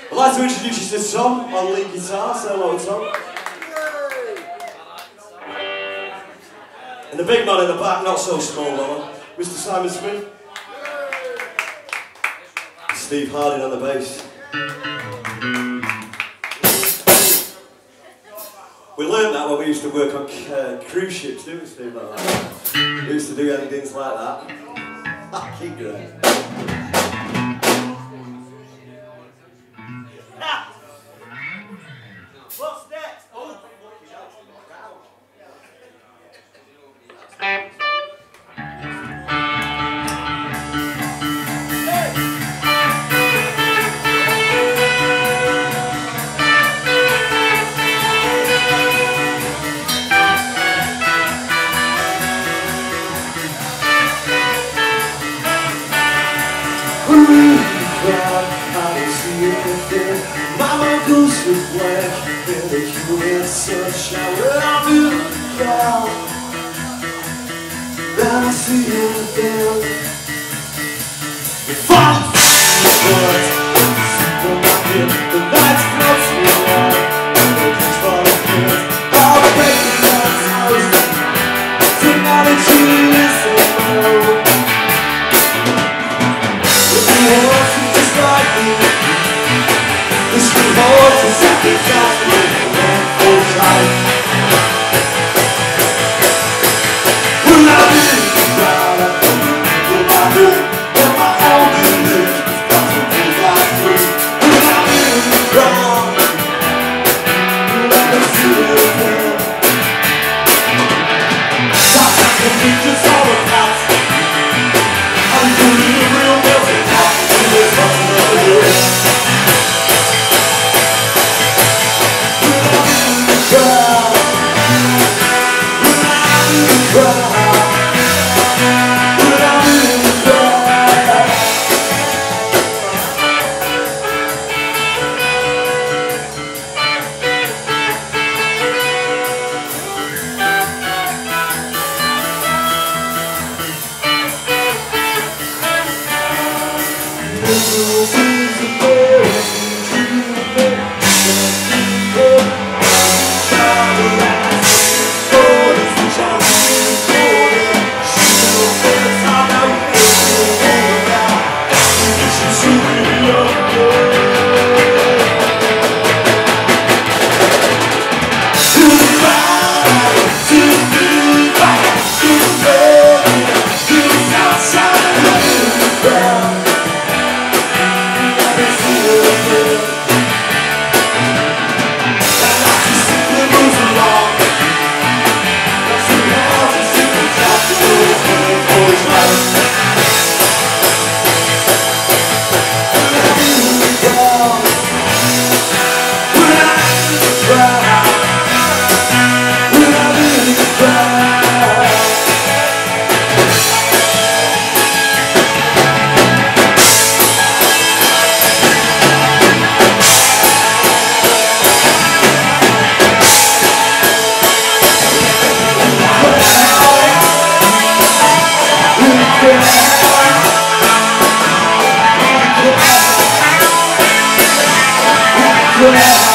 I'd like to introduce you to Tom on lead guitar. Say hello, Tom. And the big man in the back, not so small though, Mr. Simon Smith. Steve Harding on the bass. We learned that when we used to work on cruise ships, didn't we, Steve? Like that. We used to do endings like that. Keep great. What's next? Oh. Mama goes to black in the humid sunshine. Well, I'm in the cloud. Then I see you again. If I'm the lights close me out, and the kids fall apart. All the baby lights tonight and she listen. If you want to just like me, this remote is exactly and full time. When I live proud, I think I do. When my own belief is got to pull right through. When I live proud, let me see it again. Sometimes the pictures all about. I'm doing the real melting pot. It's not another way. Yeah.